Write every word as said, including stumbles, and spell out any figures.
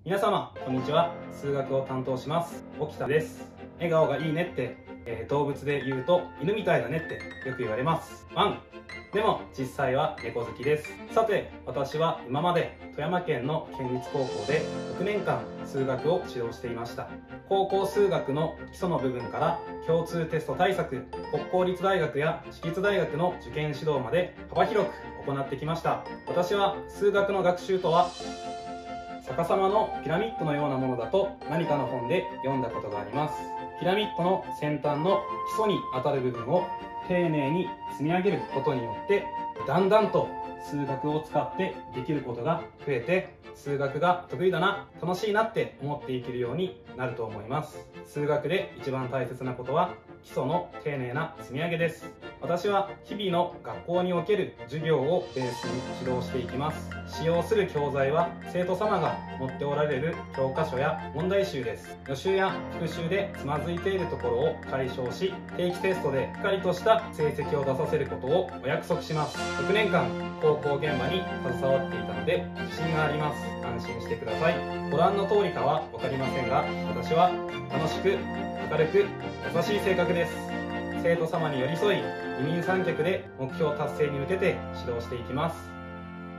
皆様こんにちは。数学を担当します沖田です。笑顔がいいねって、えー、動物で言うと犬みたいだねってよく言われます。ワンでも実際は猫好きです。さて、私は今まで富山県の県立高校でろくねんかん数学を指導していました。高校数学の基礎の部分から共通テスト対策、国公立大学や私立大学の受験指導まで幅広く行ってきました。私は数学の学習とは逆さまのピラミッドのようなものだと何かの本で読んだことがあります。ピラミッドの先端の基礎に当たる部分を丁寧に積み上げることによってだんだんと数学を使ってできることが増えて、数学が得意だな、楽しいなって思っていけるようになると思います。数学で一番大切なことは基礎の丁寧な積み上げです。私は日々の学校における授業をベースに指導していきます。使用する教材は生徒様が持っておられる教科書や問題集です。予習や復習でつまずいているところを解消し、定期テストでしっかりとした成績を出させることをお約束します。ろくねんかん高校現場に携わっていたので自信があります。安心してください。ご覧の通りかは分かりませんが、私は楽しく明るく優しい性格です。生徒様に寄り添い、二人三脚で目標達成に向けて指導していきます。